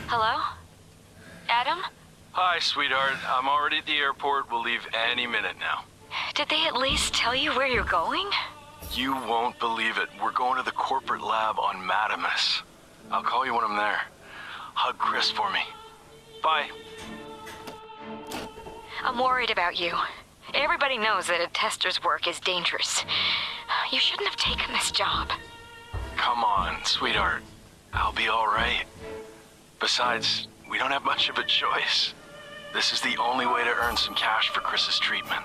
Hello? Adam? Hi, sweetheart. I'm already at the airport. We'll leave any minute now. Did they at least tell you where you're going? You won't believe it. We're going to the corporate lab on Madamus. I'll call you when I'm there. Hug Chris for me. Bye. I'm worried about you. Everybody knows that a tester's work is dangerous. You shouldn't have taken this job. Come on, sweetheart. I'll be all right. Besides, we don't have much of a choice. This is the only way to earn some cash for Chris's treatment.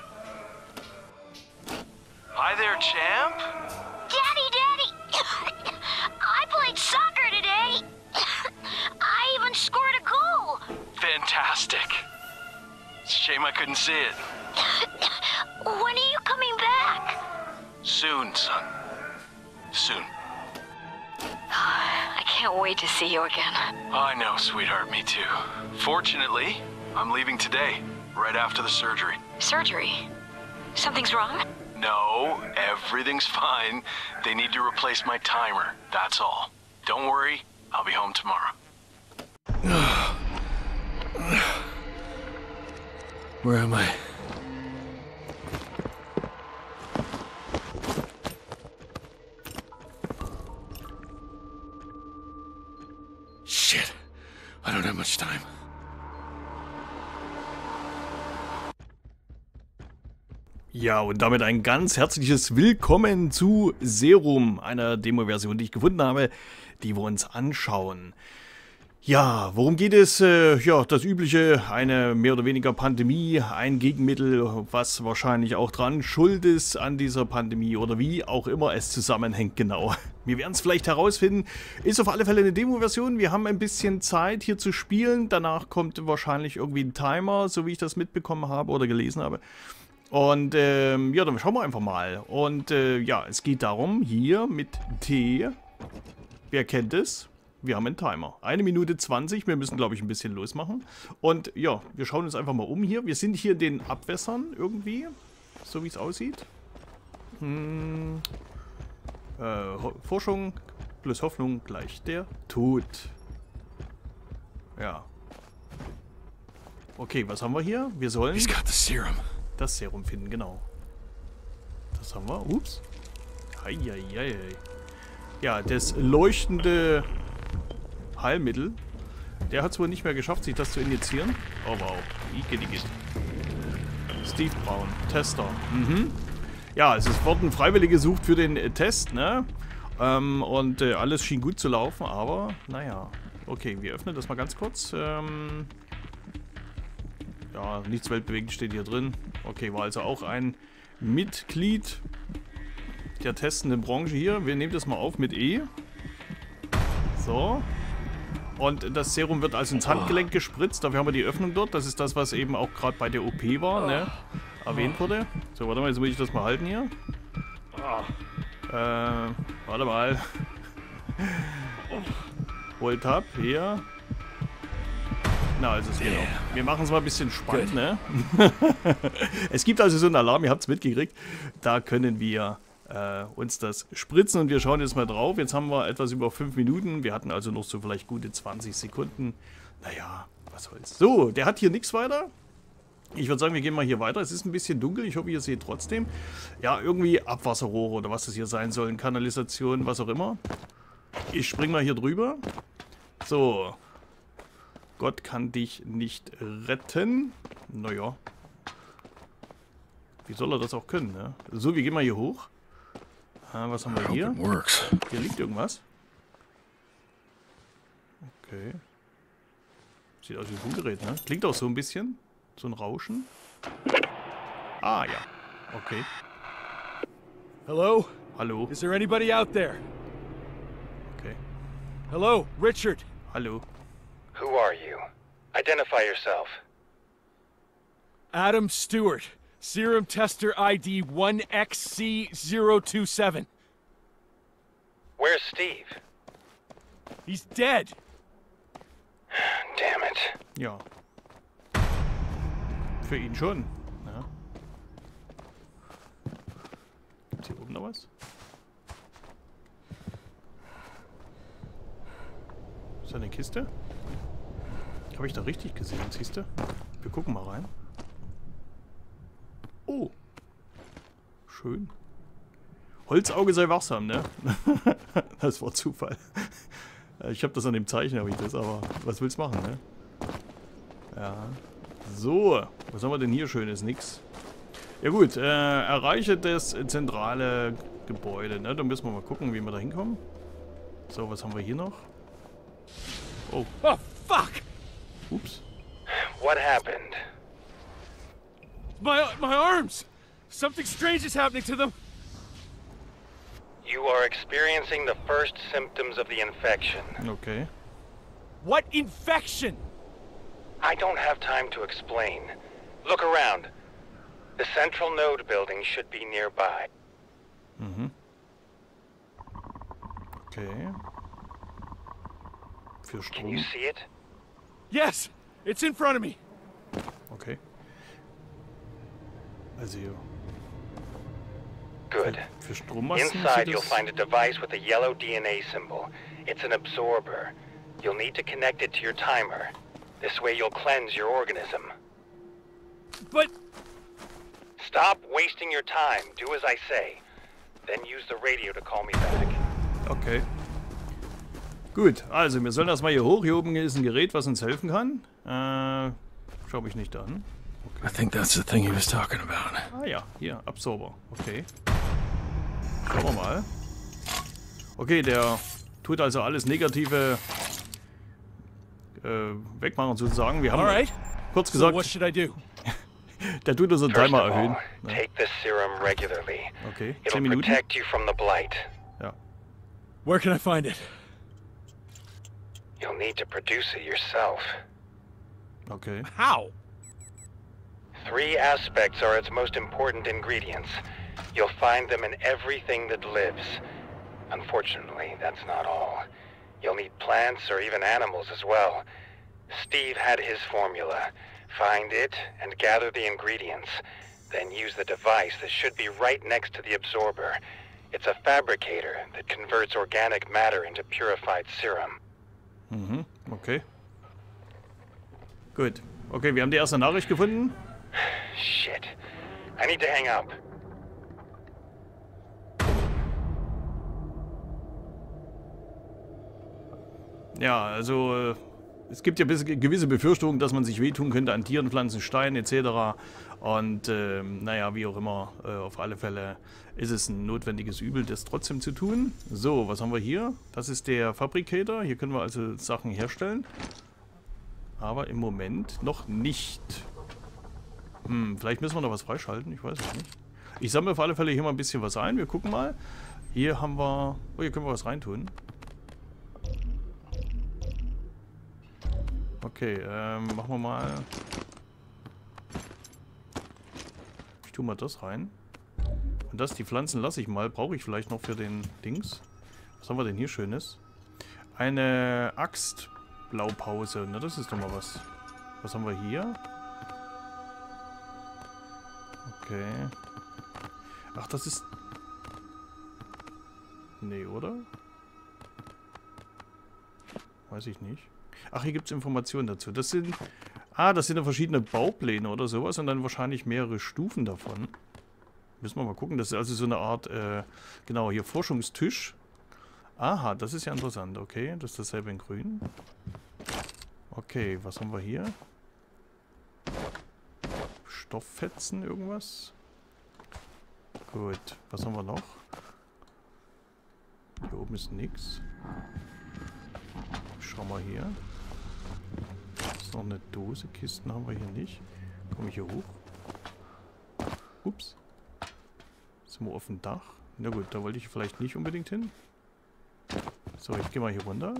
Hi there, champ. Daddy! I played soccer today! I even scored a goal! Fantastic. It's a shame I couldn't see it. When are you coming back? Soon, son. Soon. I can't wait to see you again. I know, sweetheart, me too. Fortunately, I'm leaving today, right after the surgery. Surgery? Something's wrong? No, everything's fine. They need to replace my timer, that's all. Don't worry, I'll be home tomorrow. Where am I? Shit. I don't have much time. Ja, und damit ein ganz herzliches Willkommen zu Serum, einer Demo-Version, die ich gefunden habe, die wir uns anschauen. Ja, worum geht es? Ja, das Übliche, eine mehr oder weniger Pandemie, ein Gegenmittel, was wahrscheinlich auch dran schuld ist an dieser Pandemie oder wie auch immer es zusammenhängt genau. Wir werden es vielleicht herausfinden. Ist auf alle Fälle eine Demo-Version. Wir haben ein bisschen Zeit hier zu spielen. Danach kommt wahrscheinlich irgendwie ein Timer, so wie ich das mitbekommen habe oder gelesen habe. Und ja, dann schauen wir einfach mal. Und ja, es geht darum, hier mit T, wer kennt es? Wir haben einen Timer. 1 Minute 20, wir müssen, glaube ich, ein bisschen losmachen. Und ja, wir schauen uns einfach mal um hier. Wir sind hier in den Abwässern irgendwie, so wie es aussieht. Forschung plus Hoffnung gleich der Tod. Ja. Okay, was haben wir hier? Wir sollen das Serum finden, genau. Das haben wir. Ups. Heieiei. Ja, das leuchtende Heilmittel. Der hat es wohl nicht mehr geschafft, sich das zu injizieren. Oh wow. Igitt. Steve Brown, Tester. Ja, also es wurden Freiwillige gesucht für den Test, ne? Und alles schien gut zu laufen, aber naja. Okay, wir öffnen das mal ganz kurz. Ja, nichts weltbewegend steht hier drin. Okay, war also auch ein Mitglied der testenden Branche hier. Wir nehmen das mal auf mit E. So. Und das Serum wird also ins Handgelenk gespritzt. Dafür haben wir die Öffnung dort. Das ist das, was eben auch gerade bei der OP war, ne? Erwähnt wurde. So, warte mal, jetzt muss ich das mal halten hier. Warte mal. Hold up, hier. Na, also es geht auch. Wir machen es mal ein bisschen spannend, ne? Es gibt also so einen Alarm, ihr habt es mitgekriegt. Da können wir uns das spritzen und wir schauen jetzt mal drauf. Jetzt haben wir etwas über 5 Minuten. Wir hatten also noch so vielleicht gute 20 Sekunden. Naja, was soll's. So, der hat hier nichts weiter. Ich würde sagen, wir gehen mal hier weiter. Es ist ein bisschen dunkel. Ich hoffe, ihr seht trotzdem. Ja, irgendwie Abwasserrohre oder was das hier sein sollen. Kanalisation, was auch immer. Ich spring mal hier drüber. So. Gott kann dich nicht retten. Naja. Wie soll er das auch können, ne? So, wir gehen mal hier hoch. Was haben wir hier? Hier liegt irgendwas. Okay. Sieht aus wie ein Funkgerät, ne? Klingt auch so ein bisschen. So ein Rauschen. Ah, ja. Okay. Hello? Hallo. Is there anybody out there? Okay. Hello, Richard. Hallo. Who are you? Identify yourself. Adam Stewart. Serum Tester ID 1XC027. Where's Steve? He's dead. Damn it. Ja. Für ihn schon. Ja. Gibt's hier oben noch was? Ist da eine Kiste? Habe ich da richtig gesehen, siehst du? Wir gucken mal rein. Oh. Schön. Holzauge sei wachsam, ne? Das war Zufall. Ich habe das an dem Zeichen, habe ich das, aber was willst du machen, ne? Ja. So, was haben wir denn hier Schönes? Nix. Ja gut, erreiche das zentrale Gebäude, ne? Dann müssen wir mal gucken, wie wir da hinkommen. So, was haben wir hier noch? Oh. Oh, fuck! Ups. What happened? My arms! Something strange is happening to them. You are experiencing the first symptoms of the infection. Okay. What infection? I don't have time to explain. Look around. The central node building should be nearby. Mhm. Okay. Für Can you Strom. see it? Yes, it's in front of me. Okay. Also hier. Good. Für Strommasten Inside, sieht you'll es... find a device with a yellow DNA symbol. It's an absorber. You'll need to connect it to your timer. This way you'll cleanse your organism. But Stop wasting your time. Do as I say. Then use the radio to call me back. Okay. Gut, also wir sollen erstmal hier hoch. Hier oben ist ein Gerät, was uns helfen kann. Schau mich nicht an. I think that's the thing he was talking about. Ah ja, hier, Absorber. Okay. Schauen wir mal. Okay, der tut also alles Negative wegmachen sozusagen. Wir haben alright. kurz So what gesagt, should I do? der tut unseren First Timer of erhöhen. all, Ja, take this serum regularly. okay, It'll 10 Minuten. protect you from the blight. Ja, Where can I find it? You'll need to produce it yourself. okay. How? 3 aspects are its most important ingredients. You'll find them in everything that lives. Unfortunately, that's not all. You'll need plants or even animals as well. Steve had his formula. Find it and gather the ingredients. Then use the device that should be right next to the absorber. It's a fabricator that converts organic matter into purified serum. Mhm, okay. Gut. Okay, wir haben die erste Nachricht gefunden. Shit. I need to hang up. Ja, also es gibt ja gewisse Befürchtungen, dass man sich wehtun könnte an Tieren, Pflanzen, Steinen etc. Und naja, wie auch immer, auf alle Fälle ist es ein notwendiges Übel, das trotzdem zu tun. So, was haben wir hier? Das ist der Fabricator. Hier können wir also Sachen herstellen. Aber im Moment noch nicht. Vielleicht müssen wir noch was freischalten, ich weiß es nicht. Ich sammle auf alle Fälle hier mal ein bisschen was ein. Wir gucken mal. Hier haben wir... Oh, hier können wir was reintun. Okay, machen wir mal... Ich tue mal das rein. Und das, die Pflanzen lasse ich mal. Brauche ich vielleicht noch für den Dings. Was haben wir denn hier Schönes? Eine Axt-Blaupause. Na, das ist doch mal was. Was haben wir hier? Okay. Ach, das ist... Nee, oder? Weiß ich nicht. Ach, hier gibt es Informationen dazu. Das sind... Ah, das sind ja verschiedene Baupläne oder sowas und dann wahrscheinlich mehrere Stufen davon. Müssen wir mal gucken. Das ist also so eine Art, genau, hier Forschungstisch. Aha, das ist ja interessant. Okay, das ist dasselbe in grün. Okay, was haben wir hier? Stofffetzen, irgendwas? Gut, was haben wir noch? Hier oben ist nichts. Schau mal hier. Ist noch eine Dose. Kisten haben wir hier nicht. Komme ich hier hoch? Ups. Sind wir auf dem Dach? Na gut, da wollte ich vielleicht nicht unbedingt hin. So, ich gehe mal hier runter.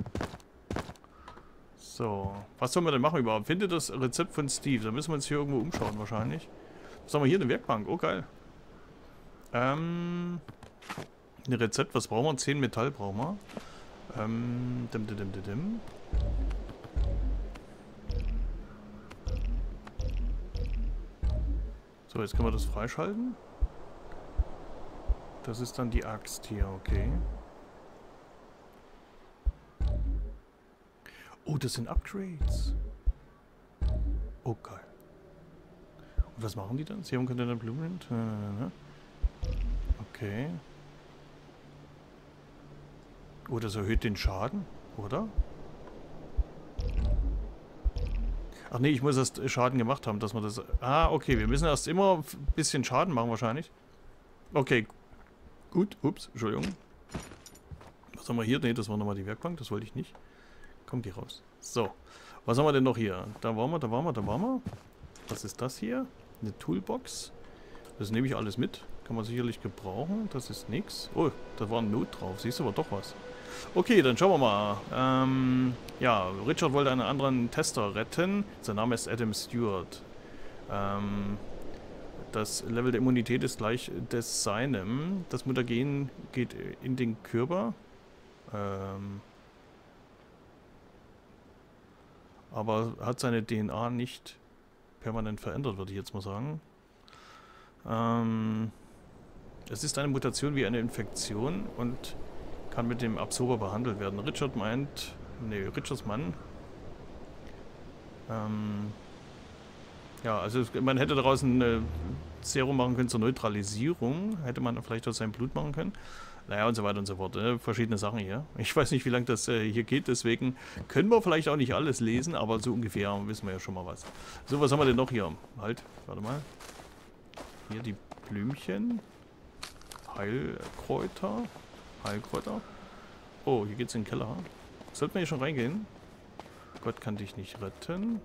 So, was sollen wir denn machen überhaupt? Finde das Rezept von Steve. Da müssen wir uns hier irgendwo umschauen wahrscheinlich. Was haben wir hier? Eine Werkbank. Oh, geil. Ein Rezept. Was brauchen wir? 10 Metall brauchen wir. So, jetzt können wir das freischalten. Das ist dann die Axt hier, okay. Oh, das sind Upgrades. Oh, geil. Und was machen die dann? Sie haben Container Blueprint. Okay. Oh, das erhöht den Schaden, oder? Ach nee, ich muss erst Schaden gemacht haben, dass wir das... Ah, okay, wir müssen erst immer ein bisschen Schaden machen wahrscheinlich. Okay. Gut, ups, Entschuldigung. Was haben wir hier? Ne, das war nochmal die Werkbank, das wollte ich nicht. Kommt die raus. So. Was haben wir denn noch hier? Da waren wir. Was ist das hier? Eine Toolbox. Das nehme ich alles mit. Kann man sicherlich gebrauchen. Das ist nix. Oh, da war ein Not drauf. Siehst du aber doch was. Okay, dann schauen wir mal. Ja, Richard wollte einen anderen Tester retten. Sein Name ist Adam Stewart. Das Level der Immunität ist gleich des seinem. Das Mutagen geht in den Körper. Aber hat seine DNA nicht permanent verändert, würde ich jetzt mal sagen. Es ist eine Mutation wie eine Infektion und kann mit dem Absorber behandelt werden. Richard meint... Ne, Richards Mann... ja, also man hätte daraus ein Serum machen können zur Neutralisierung. Hätte man vielleicht aus seinem Blut machen können. Naja, und so weiter und so fort. Verschiedene Sachen hier. Ich weiß nicht, wie lange das hier geht, deswegen können wir vielleicht auch nicht alles lesen, aber so ungefähr wissen wir ja schon mal was. So, was haben wir denn noch hier? Halt, warte mal. Hier die Blümchen. Heilkräuter. Oh, hier geht's in den Keller. Sollten wir hier schon reingehen? Gott kann dich nicht retten.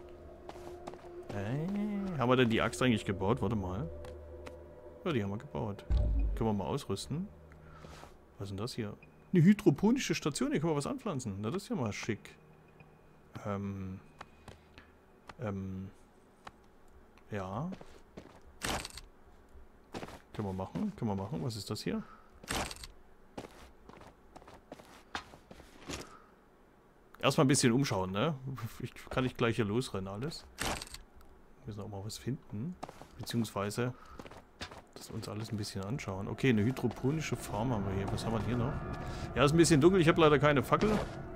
Haben wir denn die Axt eigentlich gebaut? Warte mal. Ja, die haben wir gebaut. Können wir mal ausrüsten. Was ist denn das hier? Eine hydroponische Station, hier können wir was anpflanzen. Na, das ist ja mal schick. Ja. Können wir machen. Was ist das hier? Erstmal ein bisschen umschauen, ne? Kann ich gleich hier losrennen alles. Wir müssen auch mal was finden. Beziehungsweise das uns alles ein bisschen anschauen. Okay, eine hydroponische Farm haben wir hier. Was haben wir hier noch? Ja, ist ein bisschen dunkel. Ich habe leider keine Fackel.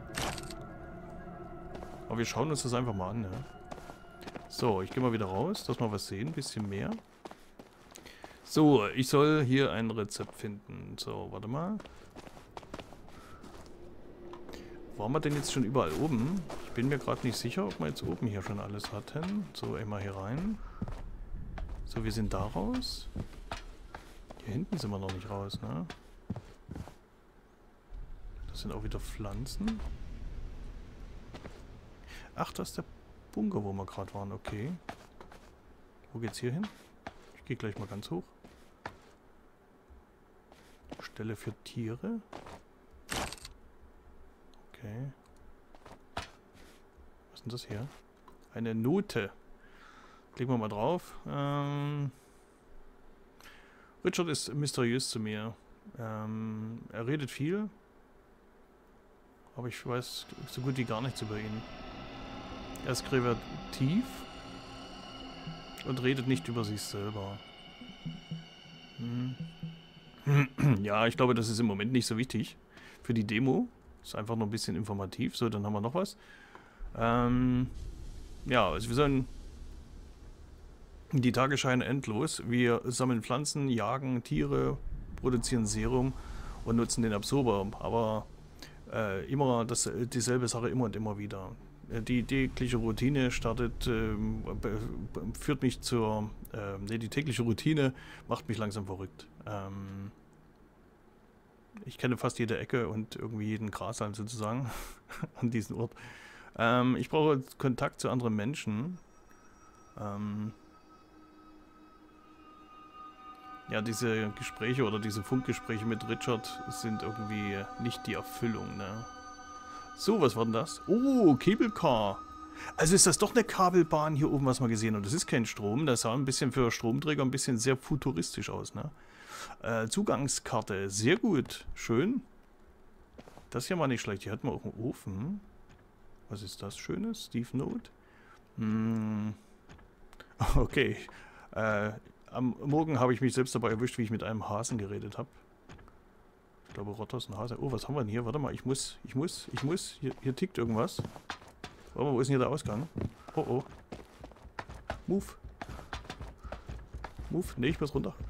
Aber wir schauen uns das einfach mal an, ne? So, ich gehe mal wieder raus, dass wir was sehen. Ein bisschen mehr. So, ich soll hier ein Rezept finden. So, warte mal. Waren wir denn jetzt schon überall oben? Ich bin mir gerade nicht sicher, ob wir jetzt oben hier schon alles hatten. So, einmal hier rein. So, wir sind da raus. Hier hinten sind wir noch nicht raus, ne? Das sind auch wieder Pflanzen. Ach, das ist der Bunker, wo wir gerade waren. Okay. Wo geht's hier hin? Ich gehe gleich mal ganz hoch. Stelle für Tiere. Okay. Was ist denn das hier? Eine Note. Klicken wir mal drauf. Richard ist mysteriös zu mir. Er redet viel. Aber ich weiß so gut wie gar nichts über ihn. Er ist kreativ. Und redet nicht über sich selber. Ja, ich glaube, das ist im Moment nicht so wichtig. Für die Demo. Ist einfach nur ein bisschen informativ. So, dann haben wir noch was. Ja, also wir sollen... Die Tage scheinen endlos. Wir sammeln Pflanzen, jagen Tiere, produzieren Serum und nutzen den Absorber. Aber immer dieselbe Sache immer und immer wieder. Die tägliche Routine führt mich zur... die tägliche Routine macht mich langsam verrückt. Ich kenne fast jede Ecke und irgendwie jeden Grashalm sozusagen an diesem Ort. Ich brauche Kontakt zu anderen Menschen. Ja, diese Gespräche oder diese Funkgespräche mit Richard sind irgendwie nicht die Erfüllung, ne? So, was war denn das? Oh, Cable Car. Also ist das doch eine Kabelbahn hier oben, was wir gesehen haben. Das ist kein Strom. Das sah ein bisschen für Stromträger ein bisschen sehr futuristisch aus, ne? Zugangskarte. Sehr gut. Schön. Das hier war nicht schlecht. Hier hatten wir auch einen Ofen. Was ist das Schönes? Steve Note. Okay. Am Morgen habe ich mich selbst dabei erwischt, wie ich mit einem Hasen geredet habe. Ich glaube, Rotter ist ein Hase. Oh, was haben wir denn hier? Warte mal, ich muss. Hier tickt irgendwas. Warte mal, wo ist denn hier der Ausgang? Oh, oh. Move. Move. Nee, ich muss runter.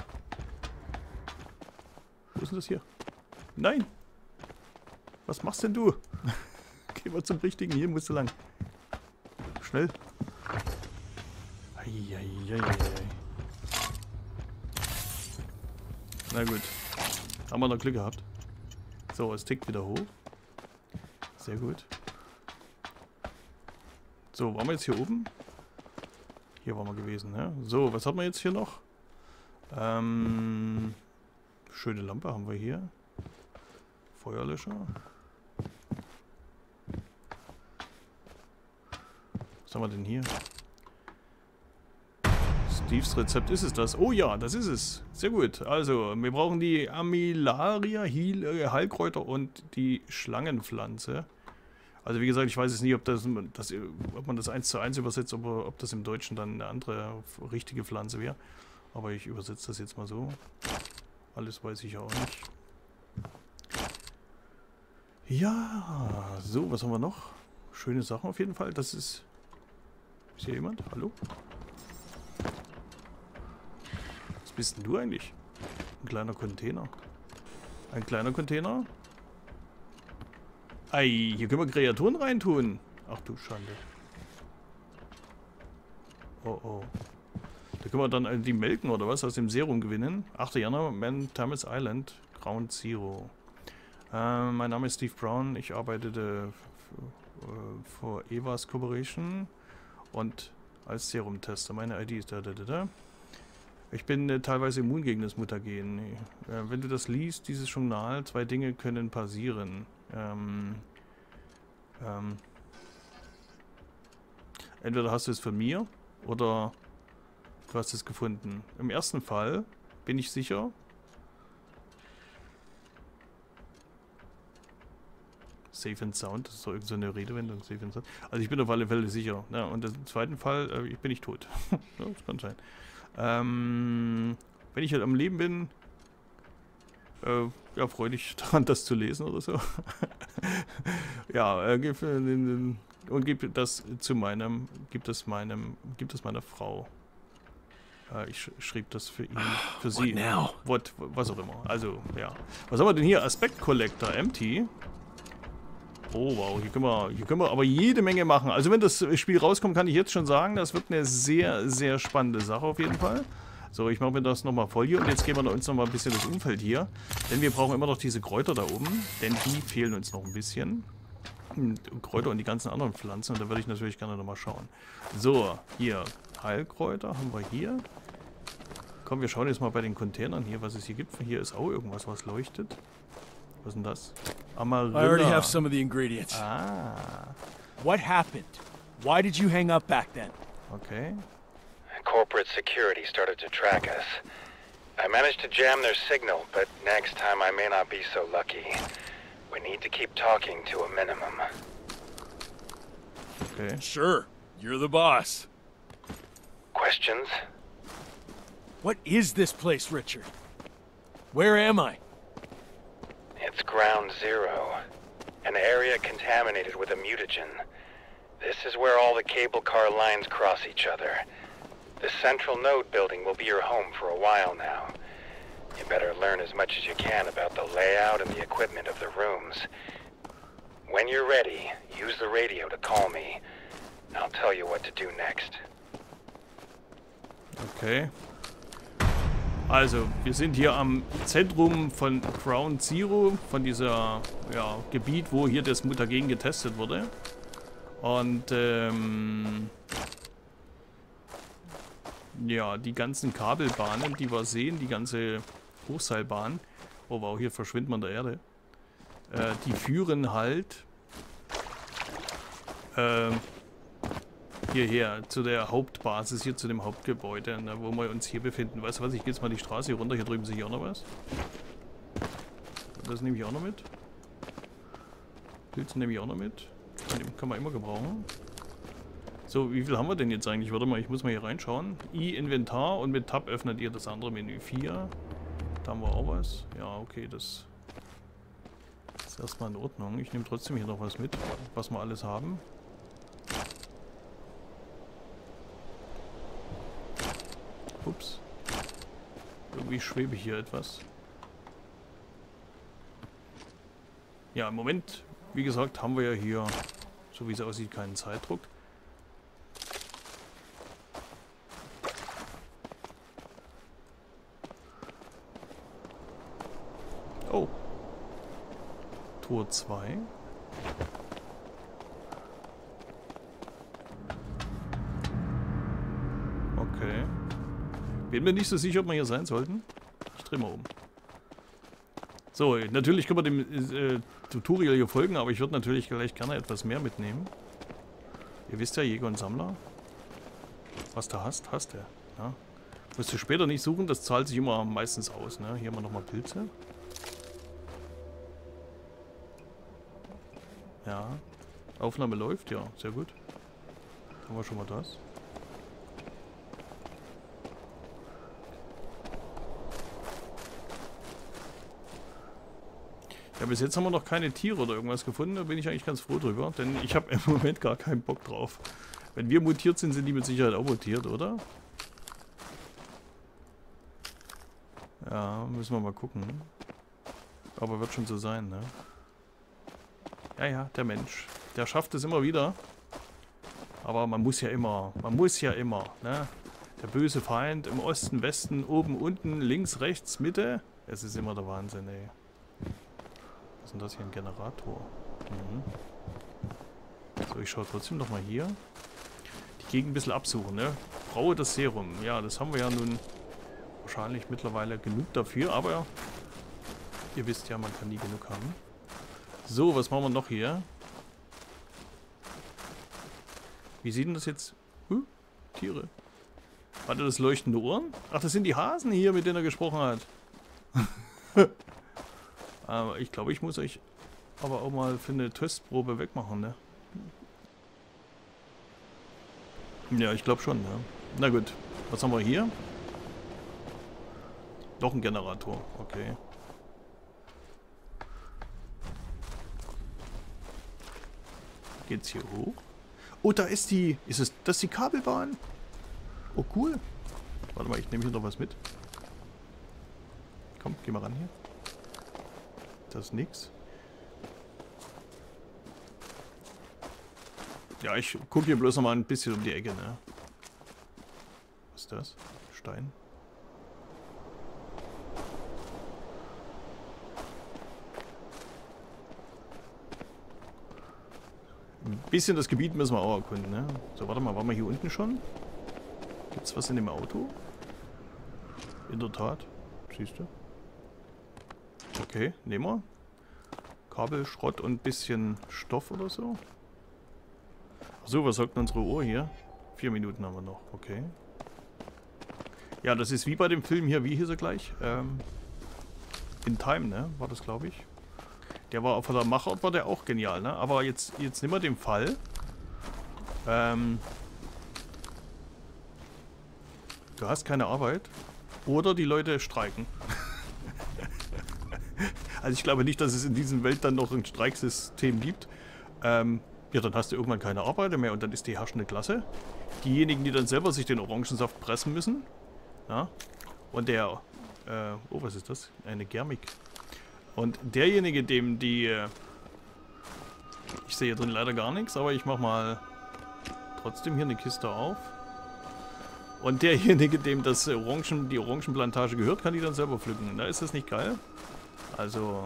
Wo ist denn das hier? Nein! Was machst denn du? Geh mal zum richtigen. Hier musst du lang. Schnell. Eieieiei. Na gut. Haben wir noch Glück gehabt. So, es tickt wieder hoch. Sehr gut. So, waren wir jetzt hier oben? Hier waren wir gewesen, ne? So, was haben wir jetzt hier noch? Schöne Lampe haben wir hier. Feuerlöscher. Was haben wir denn hier? Steves Rezept, ist es das? Oh ja, das ist es. Sehr gut. Also, wir brauchen die Armillaria, Heilkräuter und die Schlangenpflanze. Also wie gesagt, ich weiß jetzt nicht, ob man das 1:1 übersetzt, ob das im Deutschen dann eine andere, richtige Pflanze wäre. Aber ich übersetze das jetzt mal so. Alles weiß ich auch nicht. Ja, so, was haben wir noch? Schöne Sachen auf jeden Fall. Das ist... Ist hier jemand? Hallo? Was bist denn du eigentlich? Ein kleiner Container. Ein kleiner Container? Ei, hier können wir Kreaturen reintun. Ach du Schande. Oh oh. Da können wir dann die melken oder was? Aus dem Serum gewinnen. 8. Januar, Thomas Island, Ground Zero. Mein Name ist Steve Brown. Ich arbeitete für Evas Corporation und als Serum-Tester. Meine ID ist da. Ich bin teilweise immun gegen das Mutagen. Wenn du das liest, dieses Journal, 2 Dinge können passieren. Entweder hast du es von mir oder du hast es gefunden. Im ersten Fall bin ich sicher. Safe and Sound, das ist doch irgendeine Redewendung. Safe and Sound. Also ich bin auf alle Fälle sicher. Ja, und im zweiten Fall, ich bin nicht tot. Ja, das kann sein. Wenn ich halt am Leben bin, ja, freue dich daran, das zu lesen oder so. Ja, und gib das meiner Frau. Ich schrieb das für ihn, für sie. Was auch immer. Also, ja. Was haben wir denn hier? Aspect Collector, empty. Oh wow, hier können wir aber jede Menge machen. Also wenn das Spiel rauskommt, kann ich jetzt schon sagen, das wird eine sehr, sehr spannende Sache auf jeden Fall. So, ich mache mir das nochmal voll hier und jetzt gehen wir uns nochmal ein bisschen das Umfeld hier. Denn wir brauchen immer noch diese Kräuter da oben, denn die fehlen uns noch ein bisschen. Kräuter und die ganzen anderen Pflanzen und da würde ich natürlich gerne nochmal schauen. So, hier, Heilkräuter haben wir hier. Komm, wir schauen jetzt mal bei den Containern hier, was es hier gibt. Hier ist auch irgendwas, was leuchtet. Was ist denn das? Amarilla. I already have some of the ingredients. Ah. What happened? Why did you hang up back then? Okay. Corporate security started to track us. I managed to jam their signal, but next time I may not be so lucky. We need to keep talking to a minimum. Okay. Sure, you're the boss. Questions? What is this place, Richard? Where am I? It's Ground Zero, an area contaminated with a mutagen. This is where all the cable car lines cross each other. The central node building will be your home for a while now. You better learn as much as you can about the layout and the equipment of the rooms. When you're ready, use the radio to call me. I'll tell you what to do next. Okay. Also, wir sind hier am Zentrum von Ground Zero, von dieser, ja, Gebiet, wo hier das Mutagen getestet wurde. Und, ja, die ganzen Kabelbahnen, die wir sehen, die ganze Hochseilbahn, oh wow, hier verschwindet man der Erde, die führen halt hierher, zu der Hauptbasis, hier zu dem Hauptgebäude, ne, wo wir uns hier befinden. Weißt du was, ich gehe jetzt mal die Straße hier runter, hier drüben sehe ich auch noch was. Das nehme ich auch noch mit. Pilze nehme ich auch noch mit. Kann man immer gebrauchen. So, wie viel haben wir denn jetzt eigentlich? Warte mal, ich muss mal hier reinschauen. Inventar und mit Tab öffnet ihr das andere Menü. 4. Da haben wir auch was. Ja, okay, das Erstmal in Ordnung. Ich nehme trotzdem hier noch was mit, was wir alles haben. Ups. Irgendwie schwebe ich hier etwas. Ja, im Moment, wie gesagt, haben wir ja hier, so wie es aussieht, keinen Zeitdruck. Oh. Tor 2. Okay. Bin mir nicht so sicher, ob wir hier sein sollten. Ich drehe mal um. So, natürlich können wir dem Tutorial hier folgen, aber ich würde natürlich gleich gerne etwas mehr mitnehmen. Ihr wisst ja, Jäger und Sammler. Was du hast, hast du. Ja. Musst du später nicht suchen, das zahlt sich immer meistens aus. Ne? Hier haben wir nochmal Pilze. Ja. Aufnahme läuft, ja, sehr gut. Haben wir schon mal das. Ja, bis jetzt haben wir noch keine Tiere oder irgendwas gefunden, da bin ich eigentlich ganz froh drüber, denn ich habe im Moment gar keinen Bock drauf. Wenn wir mutiert sind, sind die mit Sicherheit auch mutiert, oder? Ja, müssen wir mal gucken. Aber wird schon so sein, ne? Ja, ja, der Mensch. Der schafft es immer wieder. Aber man muss ja immer, ne? Der böse Feind im Osten, Westen, oben, unten, links, rechts, Mitte. Es ist immer der Wahnsinn, ey. Was ist denn das hier? Ein Generator. Mhm. So, ich schaue trotzdem noch mal hier. Die Gegend ein bisschen absuchen, ne? Braue das Serum. Ja, das haben wir ja nun wahrscheinlich mittlerweile genug dafür, aber ihr wisst ja, man kann nie genug haben. So, was machen wir noch hier? Wie sieht denn das jetzt? Tiere. Hat er das leuchtende Ohren? Ach, das sind die Hasen hier, mit denen er gesprochen hat. Aber ich glaube, ich muss euch aber auch mal für eine Testprobe wegmachen, ne? Ja, ich glaube schon, ja. Na gut, was haben wir hier? Doch ein Generator, okay. Geht's hier hoch? Oh, da ist die. Das ist die Kabelbahn? Oh, cool. Warte mal, ich nehme hier noch was mit. Komm, geh mal ran hier. Das ist nix. Ja, ich gucke hier bloß noch mal ein bisschen um die Ecke, ne? Was ist das? Stein. Ein bisschen das Gebiet müssen wir auch erkunden, ne? So, warte mal, waren wir hier unten schon? Gibt's was in dem Auto? In der Tat. Siehst du? Okay, nehmen wir. Kabel, Schrott und ein bisschen Stoff oder so. So, was sagt denn unsere Uhr hier? 4 Minuten haben wir noch, okay. Ja, das ist wie bei dem Film hier, wie hieß er gleich? In Time, ne? War das, glaube ich. Der war von der Machart war der auch genial, ne? Aber jetzt nehmen wir den Fall. Du hast keine Arbeit. Oder die Leute streiken. Also ich glaube nicht, dass es in dieser Welt dann noch ein Streiksystem gibt. Ja, dann hast du irgendwann keine Arbeiter mehr und dann ist die herrschende Klasse. Diejenigen, die dann selber sich den Orangensaft pressen müssen. Ja? Und der... oh, was ist das? Eine Germik. Und derjenige, dem die... ich sehe hier drin leider gar nichts, aber ich mache mal trotzdem hier eine Kiste auf. Und derjenige, dem das die Orangenplantage gehört, kann die dann selber pflücken. Da ist das nicht geil. Also...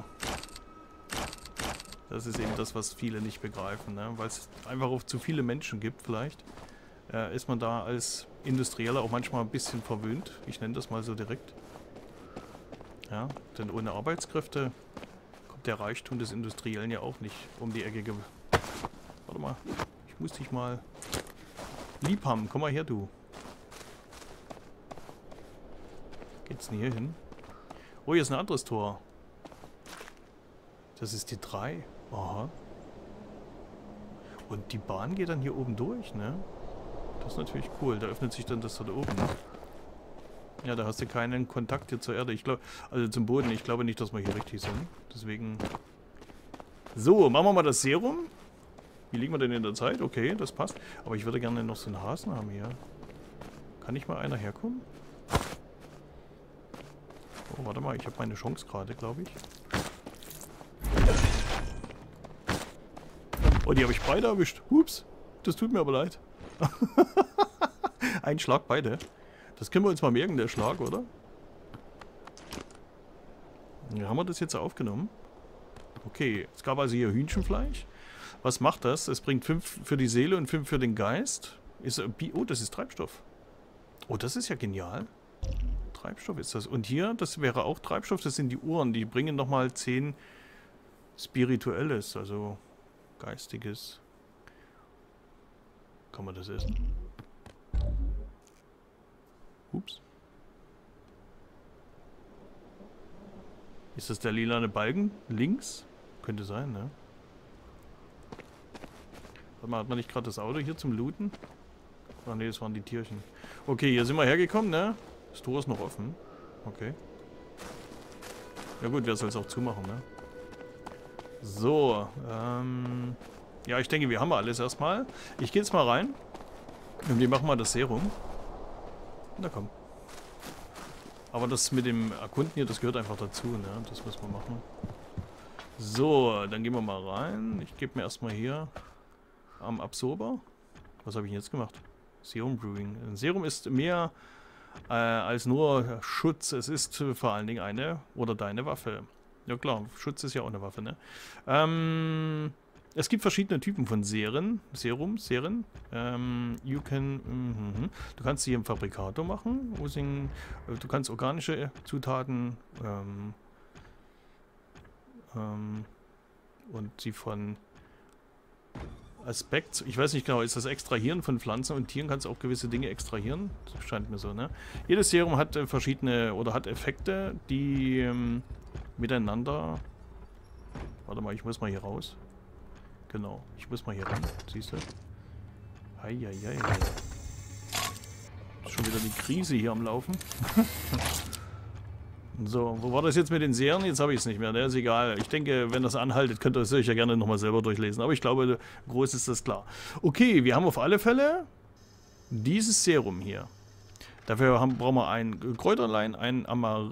das ist eben das, was viele nicht begreifen, ne? Weil es einfach auch zu viele Menschen gibt vielleicht. Ist man da als Industrieller auch manchmal ein bisschen verwöhnt. Ich nenne das mal so direkt. Ja, denn ohne Arbeitskräfte kommt der Reichtum des Industriellen ja auch nicht um die Ecke. Warte mal, ich muss dich mal lieb haben. Komm mal her, du. Geht's denn hier hin? Oh, hier ist ein anderes Tor. Das ist die 3. Aha. Und die Bahn geht dann hier oben durch, ne? Das ist natürlich cool. Da öffnet sich dann das da oben. Ja, da hast du keinen Kontakt hier zur Erde. Ich glaube, also zum Boden. Ich glaube nicht, dass wir hier richtig sind. Deswegen So, machen wir mal das Serum. Wie liegen wir denn in der Zeit? Okay, das passt. Aber ich würde gerne noch so einen Hasen haben hier. Kann nicht mal einer herkommen? Oh, warte mal, ich habe meine Chance gerade, glaube ich. Oh, die habe ich beide erwischt. Hups, das tut mir aber leid. Ein Schlag beide. Das können wir uns mal merken, der Schlag, oder? Ja, haben wir das jetzt aufgenommen? Okay, es gab also hier Hühnchenfleisch. Was macht das? Es bringt 5 für die Seele und 5 für den Geist. Oh, das ist Treibstoff. Oh, das ist ja genial. Treibstoff ist das. Und hier, das wäre auch Treibstoff. Das sind die Uhren. Die bringen nochmal 10 Spirituelles, also Geistiges. Kann man das essen? Ups. Ist das der lilane Balken? Links? Könnte sein, ne? Warte mal, hat man nicht gerade das Auto hier zum Looten? Ach ne, das waren die Tierchen. Okay, hier sind wir hergekommen, ne? Das Tor ist noch offen. Okay. Ja gut, wer soll es auch zumachen, ne? So, ja, ich denke, wir haben alles erstmal. Ich gehe jetzt mal rein. Und wir machen mal das Serum. Na komm. Aber das mit dem Erkunden hier, das gehört einfach dazu, ne? Das müssen wir machen. So, dann gehen wir mal rein. Ich gebe mir erstmal hier am Absorber. Was habe ich denn jetzt gemacht? Serum Brewing. Ein Serum ist mehr als nur Schutz. Es ist vor allen Dingen eine oder deine Waffe. Ja klar, Schutz ist ja auch eine Waffe, ne? Es gibt verschiedene Typen von Seren. Du kannst sie im Fabrikator machen. Du kannst organische Zutaten und sie von Aspekt, ich weiß nicht genau, ist das Extrahieren von Pflanzen und Tieren, kannst du auch gewisse Dinge extrahieren? Das scheint mir so, ne? Jedes Serum hat verschiedene oder hat Effekte, die miteinander... Warte mal, ich muss mal hier raus. Genau, ich muss mal hier ran, siehst du? Heieiei. Schon wieder die Krise hier am Laufen. So, wo war das jetzt mit den Serien? Jetzt habe ich es nicht mehr, ne? Ist egal. Ich denke, wenn das anhaltet, könnt ihr es euch ja gerne nochmal selber durchlesen. Aber ich glaube, groß ist das klar. Okay, wir haben auf alle Fälle dieses Serum hier. Dafür brauchen wir ein Kräuterlein, ein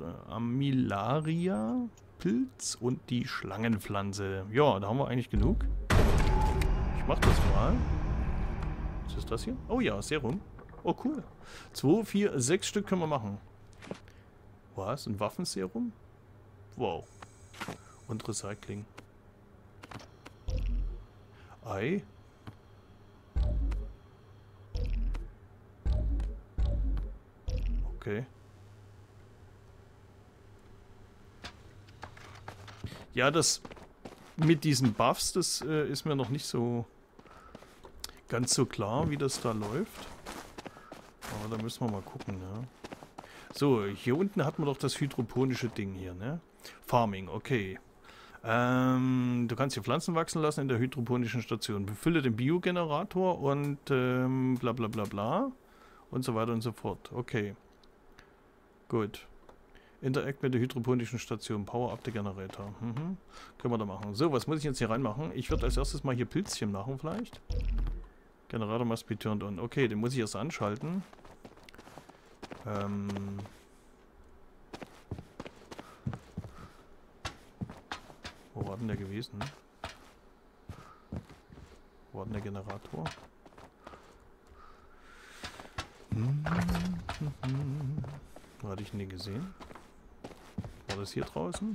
Amilaria-Pilz und die Schlangenpflanze. Ja, da haben wir eigentlich genug. Ich mach das mal. Was ist das hier? Oh ja, Serum. Oh, cool. 2, 4, 6 Stück können wir machen. Was? Ein Waffenserum? Wow. Und Recycling. Ei. Okay. Ja, das mit diesen Buffs, das ist mir noch nicht so ganz so klar, wie das da läuft. Aber da müssen wir mal gucken, ne? So, hier unten hat man doch das hydroponische Ding hier, ne? Farming, okay. Du kannst hier Pflanzen wachsen lassen in der hydroponischen Station. Befülle den Biogenerator und bla bla bla bla. Und so weiter und so fort. Okay. Gut. Interact mit der hydroponischen Station. Power up the Generator. Mhm. Können wir da machen. So, was muss ich jetzt hier reinmachen? Ich würde als erstes mal hier Pilzchen machen vielleicht. Generator must be turned on. Okay, den muss ich erst anschalten. Wo war denn der gewesen? Wo war denn der Generator? Wo hatte ich denn den gesehen? War das hier draußen?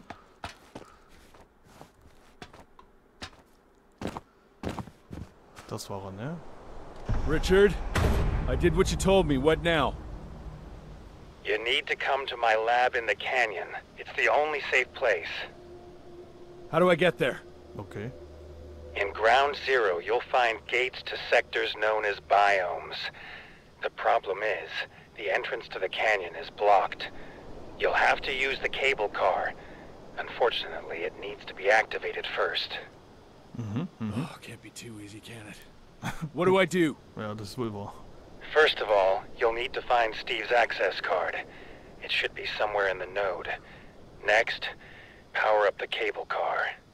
Das war er, ne? Richard, I did what you told me. What now? You need to come to my lab in the canyon. It's the only safe place. How do I get there? Okay. In Ground Zero, you'll find gates to sectors known as biomes. The problem is, the entrance to the canyon is blocked. You'll have to use the cable car. Unfortunately, it needs to be activated first. Oh, can't be too easy, can it? What do I do? Ja, das ist wohl wahr. First of all, you'll need to find Steve's access card. It should be somewhere in the node. Next, power up the cable car.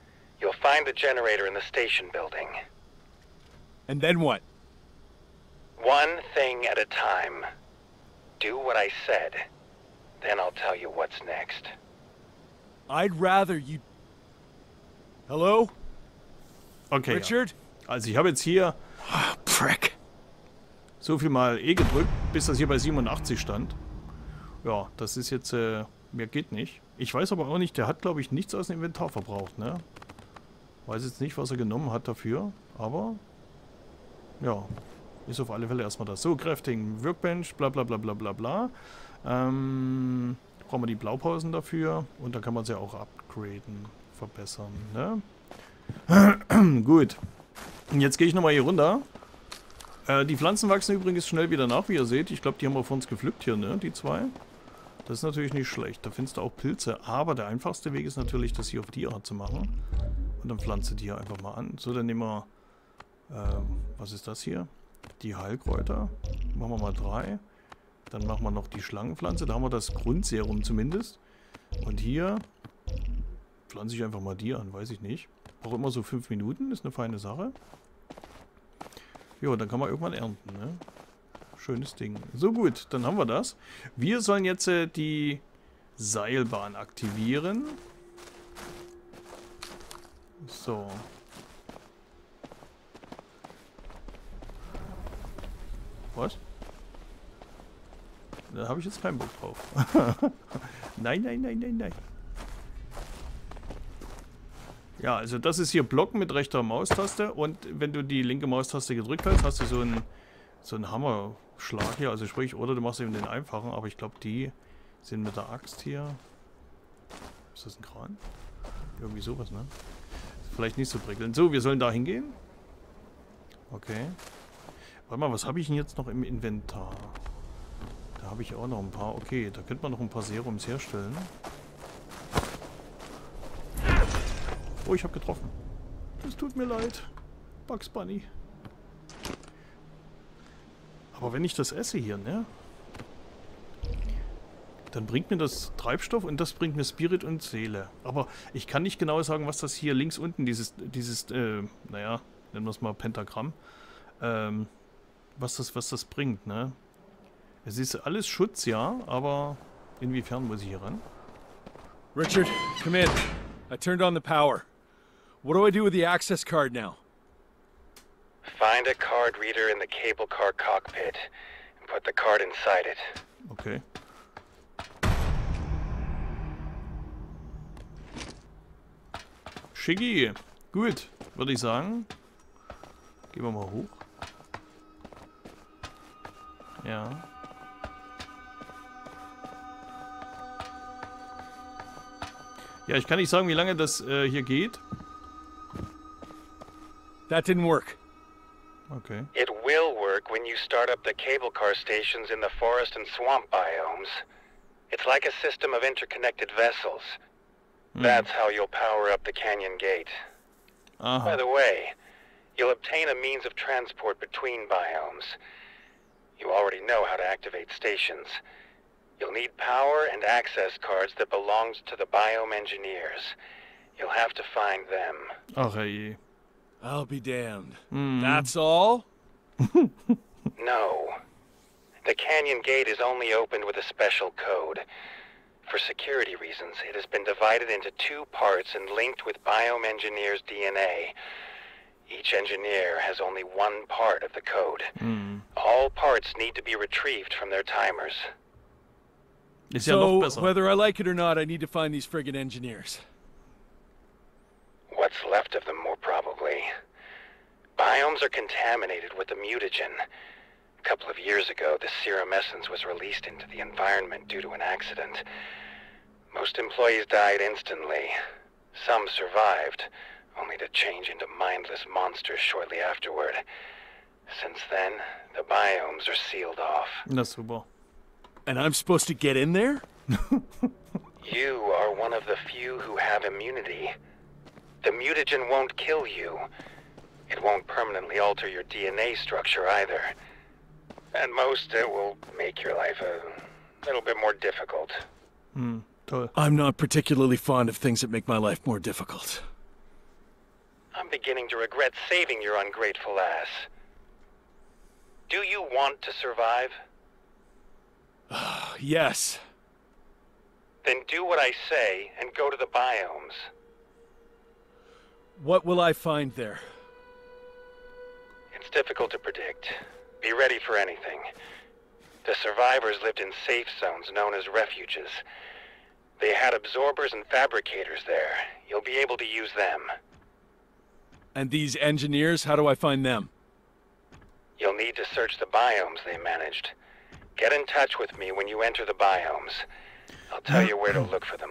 You'll find the generator in the station building. And then what? One thing at a time. Do what I said. Then I'll tell you what's next. I'd rather you... Hello? Okay. Richard? Ja. Also ich habe jetzt hier Prick. so viel mal E gedrückt, bis das hier bei 87 stand. Ja, das ist jetzt, mehr geht nicht. Ich weiß aber auch nicht, der hat glaube ich nichts aus dem Inventar verbraucht, ne? Weiß jetzt nicht, was er genommen hat dafür, aber ja, ist auf alle Fälle erstmal das. So, Crafting, Workbench, bla bla bla bla bla bla. Brauchen wir die Blaupausen dafür und dann kann man sie ja auch upgraden, verbessern, ne? Gut. Und jetzt gehe ich nochmal hier runter. Die Pflanzen wachsen übrigens schnell wieder nach, wie ihr seht. Ich glaube, die haben wir von uns gepflückt hier, ne? Die zwei. Das ist natürlich nicht schlecht. Da findest du auch Pilze. Aber der einfachste Weg ist natürlich, das hier auf die Art zu machen. Und dann pflanze die hier einfach mal an. So, dann nehmen wir... was ist das hier? Die Heilkräuter. Machen wir mal 3. Dann machen wir noch die Schlangenpflanze. Da haben wir das Grundserum zumindest. Und hier pflanze ich einfach mal die an. Weiß ich nicht. Braucht immer so 5 Minuten. Ist eine feine Sache. Jo, dann kann man irgendwann ernten, ne? Schönes Ding. So gut, dann haben wir das. Wir sollen jetzt die Seilbahn aktivieren. So. Was? Da habe ich jetzt keinen Bock drauf. Nein, nein, nein, nein, nein. Ja, also das ist hier Blocken mit rechter Maustaste und wenn du die linke Maustaste gedrückt hast, hast du so einen Hammerschlag hier, also sprich, oder du machst eben den einfachen, aber ich glaube, die sind mit der Axt hier. Ist das ein Kran? Irgendwie sowas, ne? Vielleicht nicht so prickelnd. So, wir sollen da hingehen. Okay. Warte mal, was habe ich denn jetzt noch im Inventar? Da habe ich auch noch ein paar. Okay, da könnte man noch ein paar Serums herstellen. Oh, ich habe getroffen. Es tut mir leid. Bugs Bunny. Aber wenn ich das esse hier, ne? Dann bringt mir das Treibstoff und das bringt mir Spirit und Seele. Aber ich kann nicht genau sagen, was das hier links unten, dieses naja, nennen wir es mal Pentagramm, was das bringt, ne? Es ist alles Schutz, ja, aber inwiefern muss ich hier ran? Richard, come in. I turned on the power. What do I do with the access card now? Find a card reader in the cable car cockpit and put the card inside it. Okay. Schicki. Gut, würde ich sagen. Gehen wir mal hoch. Ja. Ja, ich kann nicht sagen, wie lange das hier geht. That didn't work. Okay. It will work when you start up the cable car stations in the forest and swamp biomes. It's like a system of interconnected vessels. That's how you'll power up the canyon gate. By the way, you'll obtain a means of transport between biomes. You already know how to activate stations. You'll need power and access cards that belongs to the biome engineers. You'll have to find them. Ach je. I'll be damned. That's all? No. The canyon gate is only opened with a special code. For security reasons, it has been divided into 2 parts and linked with biome engineers' DNA. Each engineer has only 1 part of the code. All parts need to be retrieved from their timers. Ist ja noch So, besser. whether I like it or not, I need to find these friggin' engineers. What's left of them, more probably. Biomes are contaminated with the mutagen. A couple of years ago, the serum essence was released into the environment due to an accident. Most employees died instantly. Some survived, only to change into mindless monsters shortly afterward. Since then, the biomes are sealed off. Na super. And I'm supposed to get in there? You are one of the few who have immunity. The mutagen won't kill you. It won't permanently alter your DNA structure either. At most, it will make your life a little bit more difficult. Toll. I'm not particularly fond of things that make my life more difficult. I'm beginning to regret saving your ungrateful ass. Do you want to survive? Yes. Then do what I say and go to the biomes. What will I find there? It's difficult to predict. Be ready for anything. The survivors lived in safe zones known as refuges. They had absorbers and fabricators there. You'll be able to use them. And these engineers, how do I find them? You'll need to search the biomes they managed. Get in touch with me when you enter the biomes. I'll tell you where to look for them.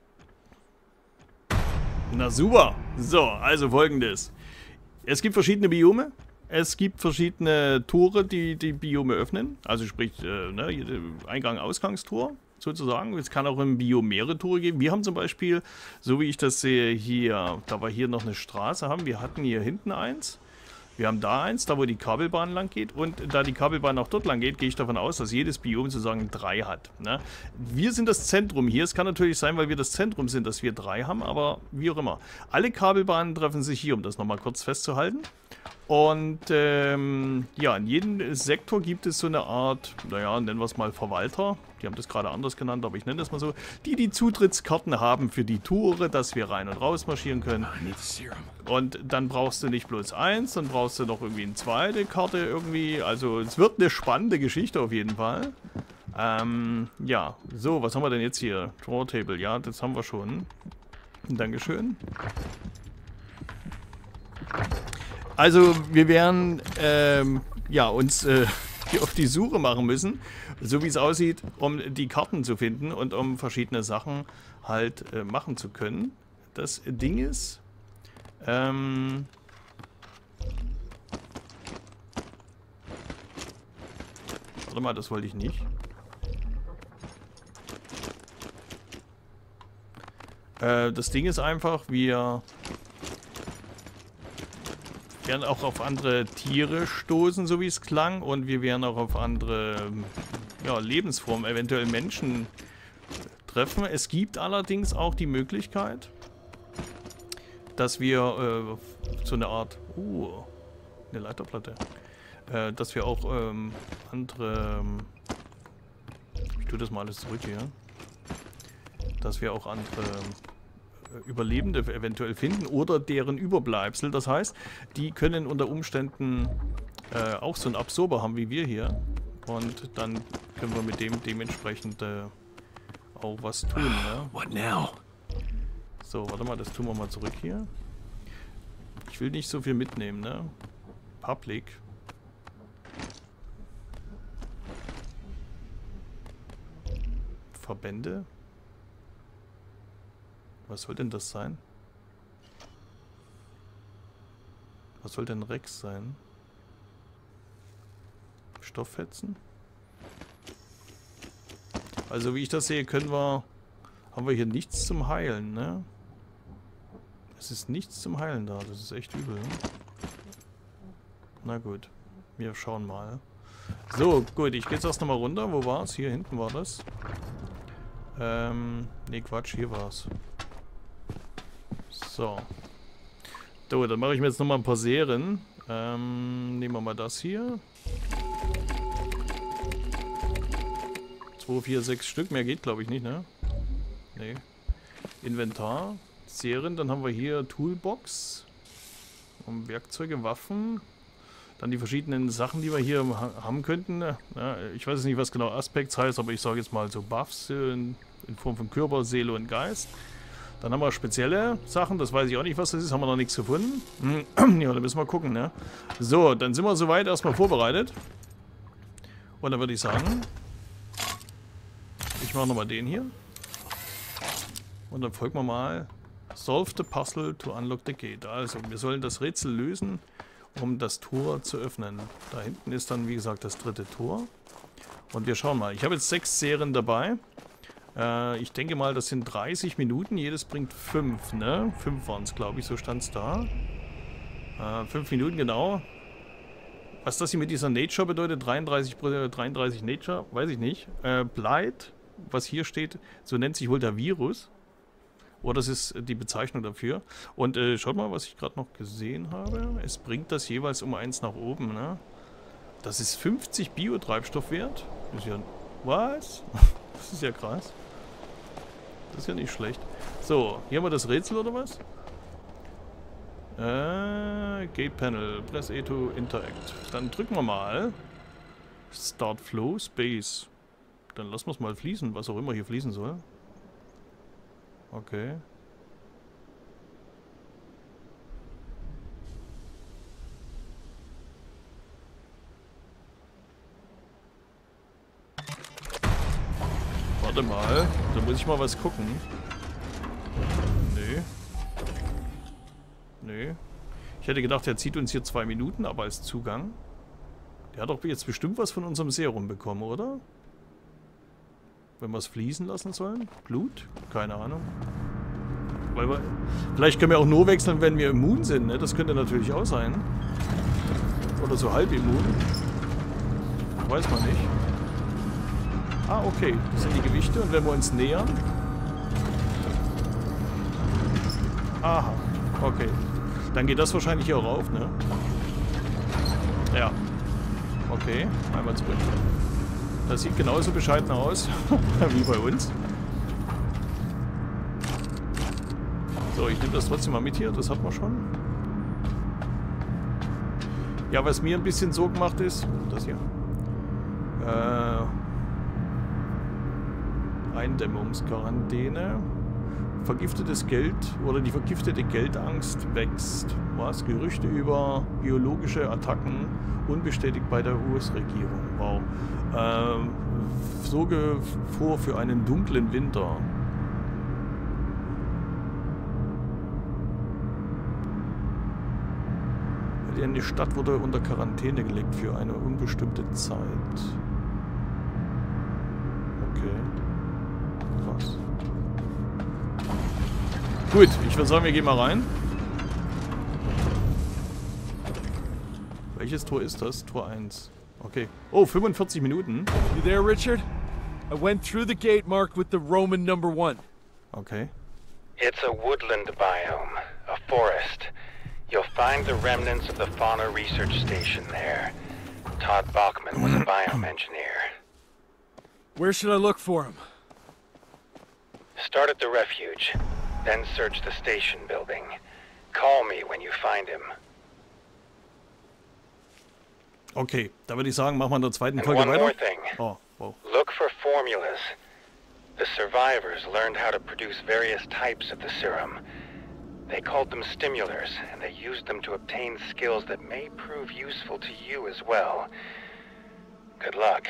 Na super. So, also folgendes. Es gibt verschiedene Biome. Es gibt verschiedene Tore, die die Biome öffnen. Also sprich, ne, Eingang-Ausgangstour sozusagen. Es kann auch im Biom mehrere Tore geben. Wir haben zum Beispiel, so wie ich das sehe, hier, da wir hier noch eine Straße haben, wir hatten hier hinten eins. Wir haben da eins, da wo die Kabelbahn lang geht, und da die Kabelbahn auch dort lang geht, gehe ich davon aus, dass jedes Biom sozusagen 3 hat. Ne? Wir sind das Zentrum hier. Es kann natürlich sein, weil wir das Zentrum sind, dass wir 3 haben, aber wie auch immer. Alle Kabelbahnen treffen sich hier, um das nochmal kurz festzuhalten. Und ja, in jedem Sektor gibt es so eine Art, naja, nennen wir es mal Verwalter. Die haben das gerade anders genannt, aber ich nenne das mal so. Die Zutrittskarten haben für die Tore, dass wir rein und raus marschieren können. Und dann brauchst du nicht bloß eins, dann brauchst du noch irgendwie eine zweite Karte irgendwie. Also es wird eine spannende Geschichte auf jeden Fall. Ja, so, was haben wir denn jetzt hier? Draw Table, ja, das haben wir schon. Dankeschön. Also wir werden ja, uns auf die Suche machen müssen, so wie es aussieht, um die Karten zu finden und um verschiedene Sachen halt machen zu können. Das Ding ist, warte mal, das wollte ich nicht. Das Ding ist einfach, wir werden auch auf andere Tiere stoßen, so wie es klang, und wir werden auch auf andere ja, Lebensformen, eventuell Menschen treffen. Es gibt allerdings auch die Möglichkeit, dass wir so eine Art, eine Leiterplatte, dass wir auch andere, ich tue das mal alles zurück hier, dass wir auch andere Überlebende eventuell finden oder deren Überbleibsel. Das heißt, die können unter Umständen auch so einen Absorber haben wie wir hier. Und dann können wir mit dem dementsprechend auch was tun. Ne? What now? So, warte mal, das tun wir mal zurück hier. Ich will nicht so viel mitnehmen, ne? Public. Verbände. Was soll denn das sein? Was soll denn Rex sein? Stofffetzen? Also wie ich das sehe, haben wir hier nichts zum Heilen, ne? Es ist nichts zum Heilen da, das ist echt übel. Ne? Na gut, wir schauen mal. So, gut, ich gehe jetzt erst nochmal runter. Wo war es? Hier hinten war das. Ne Quatsch, hier war es. So. So, dann mache ich mir jetzt nochmal ein paar Serien. Nehmen wir mal das hier. 2, 4, 6 Stück. Mehr geht, glaube ich, nicht, ne? Nee. Inventar. Serien. Dann haben wir hier Toolbox. Und Werkzeuge, Waffen. Dann die verschiedenen Sachen, die wir hier haben könnten. Ja, ich weiß jetzt nicht, was genau Aspects heißt, aber ich sage jetzt mal so Buffs in Form von Körper, Seele und Geist. Dann haben wir spezielle Sachen, das weiß ich auch nicht, was das ist, haben wir noch nichts gefunden. Ja, da müssen wir gucken, ne? So, dann sind wir soweit erstmal vorbereitet. Und dann würde ich sagen, ich mache nochmal den hier. Und dann folgen wir mal. Solve the puzzle to unlock the gate. Also, wir sollen das Rätsel lösen, um das Tor zu öffnen. Da hinten ist dann, wie gesagt, das 3. Tor. Und wir schauen mal. Ich habe jetzt 6 Serien dabei. Ich denke mal, das sind 30 Minuten. Jedes bringt 5, ne? 5 waren es, glaube ich. So stand es da. 5 Minuten, genau. Was das hier mit dieser Nature bedeutet, 33 Nature, weiß ich nicht. Blight, was hier steht, so nennt sich wohl der Virus. Oh, das ist die Bezeichnung dafür. Und schaut mal, was ich gerade noch gesehen habe. Es bringt das jeweils um 1 nach oben, ne? Das ist 50 Biotreibstoff wert. Das ist ja... Was? Das ist ja krass. Das ist ja nicht schlecht. So, hier haben wir das Rätsel, oder was? Gate Panel. Press E to interact. Dann drücken wir mal. Start Flow Space. Dann lassen wir es mal fließen, was auch immer hier fließen soll. Okay. Warte mal, da muss ich mal was gucken. Nee. Nee. Ich hätte gedacht, er zieht uns hier 2 Minuten, aber als Zugang. Der hat doch jetzt bestimmt was von unserem Serum bekommen, oder? Wenn wir es fließen lassen sollen? Blut? Keine Ahnung. Weil wir, vielleicht können wir auch nur wechseln, wenn wir immun sind, ne? Das könnte natürlich auch sein. Oder so halb immun. Weiß man nicht. Ah, okay. Das sind die Gewichte. Und wenn wir uns nähern... Aha. Okay. Dann geht das wahrscheinlich hier rauf, ne? Ja. Okay. Einmal zurück. Das sieht genauso bescheiden aus wie bei uns. So, ich nehme das trotzdem mal mit hier. Das hat man schon. Ja, was mir ein bisschen Sorgen macht ist... Das hier. Eindämmungsquarantäne. Vergiftetes Geld oder die vergiftete Geldangst wächst. Was? Gerüchte über biologische Attacken unbestätigt bei der US-Regierung. Wow. Sorge vor für einen dunklen Winter. Eine Stadt wurde unter Quarantäne gelegt für eine unbestimmte Zeit. Okay. Krass. Gut, ich würde sagen, wir gehen mal rein. Welches Tor ist das? Tor 1. Okay. Oh, 45 Minuten. You there, Richard? I went through the gate marked with the Roman #1. Okay. It's a woodland biome, a forest. You'll find the remnants of the fauna research station there. Todd Bachman was a biome engineer. Where should I look for him? Start at the refuge, then search the station building. Call me when you find him. Okay, da würde ich sagen, machen wir in der zweiten And Folge one more weiter. thing. Oh, wow. Look for formulas. The survivors learned how to produce various types of the serum. They called them stimulars, and they used them to obtain skills that may prove useful to you as well. Good luck.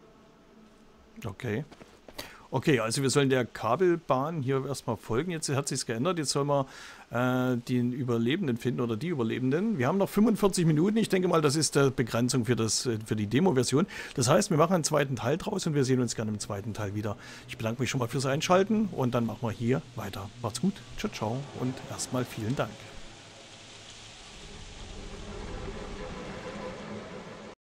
Okay. Okay, also wir sollen der Kabelbahn hier erstmal folgen. Jetzt hat sich's geändert. Jetzt sollen wir den Überlebenden finden oder die Überlebenden. Wir haben noch 45 Minuten. Ich denke mal, das ist die Begrenzung für die Demo-Version. Das heißt, wir machen einen zweiten Teil draus und wir sehen uns gerne im zweiten Teil wieder. Ich bedanke mich schon mal fürs Einschalten und dann machen wir hier weiter. Macht's gut. Ciao, ciao und erstmal vielen Dank.